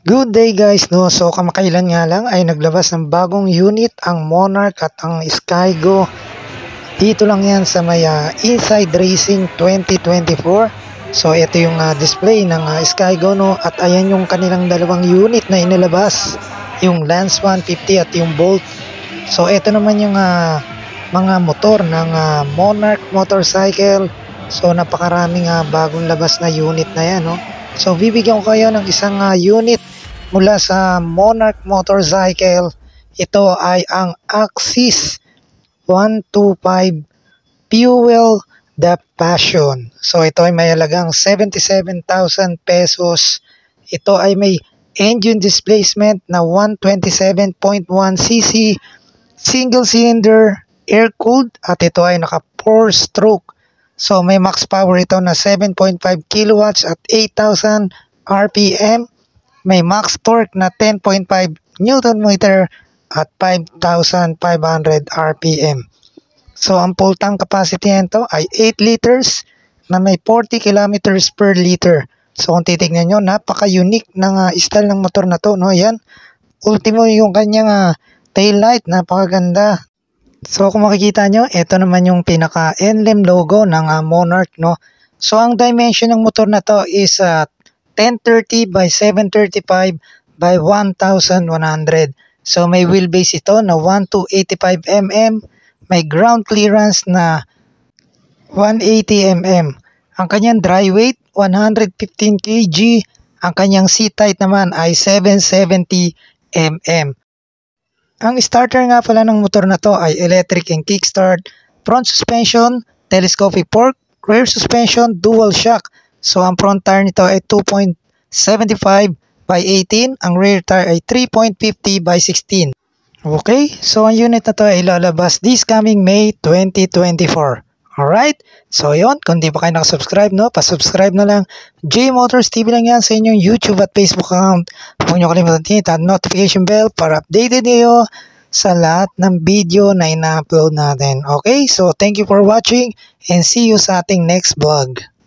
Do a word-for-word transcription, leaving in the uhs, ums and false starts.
Good day guys, no? So kamakailan nga lang ay naglabas ng bagong unit ang Monarch at ang Skygo. Dito lang yan sa may uh, Inside Racing twenty twenty-four. So ito yung uh, display ng uh, Skygo, no? At ayan yung kanilang dalawang unit na inilabas, yung Lance one fifty at yung Bolt. So ito naman yung uh, mga motor ng uh, Monarch motorcycle. So napakaraming uh, bagong labas na unit na yan, no? So bibigyan ko kayo ng isang uh, unit mula sa Monarch motorcycle. Ito ay ang Axis one twenty-five Fuel the Passion. So ito ay may halagang seventy-seven thousand pesos. Ito ay may engine displacement na one twenty-seven point one cc, single cylinder, air-cooled, at ito ay naka four stroke. So may max power ito na seven point five kilowatts at eight thousand R P M. May max torque na ten point five newton meter at five thousand five hundred R P M. So ang full tank capacity nito ay eight liters na may forty kilometers per liter. So kung titignan nyo, napaka-unique ng uh, style ng motor na to, no? Yan. Ultimo yung kanyang uh, tail light, napakaganda. So kung makikita nyo, ito naman yung pinaka-emblem logo ng uh, Monarch, no? So ang dimension ng motor na to is uh, ten thirty by seven thirty-five by one thousand one hundred. So may wheelbase ito na one to eighty-five millimeters, may ground clearance na one eighty millimeters. Ang kanyang dry weight one hundred fifteen kilograms, ang kanyang seat height naman ay seven seventy millimeters. Ang starter nga pala ng motor na to ay electric and kickstart, front suspension, telescopic fork, rear suspension, dual shock. So ang front tire nito ay two point seven five by eighteen, ang rear tire ay three point five zero by sixteen. Okay, so ang unit na to ay ilalabas this coming May twenty twenty-four. Alright, so yun, kung di pa kayo nakasubscribe, no, pasubscribe na lang. J Motors T V lang yan sa inyong YouTube at Facebook account. Huwag nyo kalimutan hit ang notification bell para updated kayo sa lahat ng video na ina-upload natin. Okay, so thank you for watching and see you sa ating next vlog.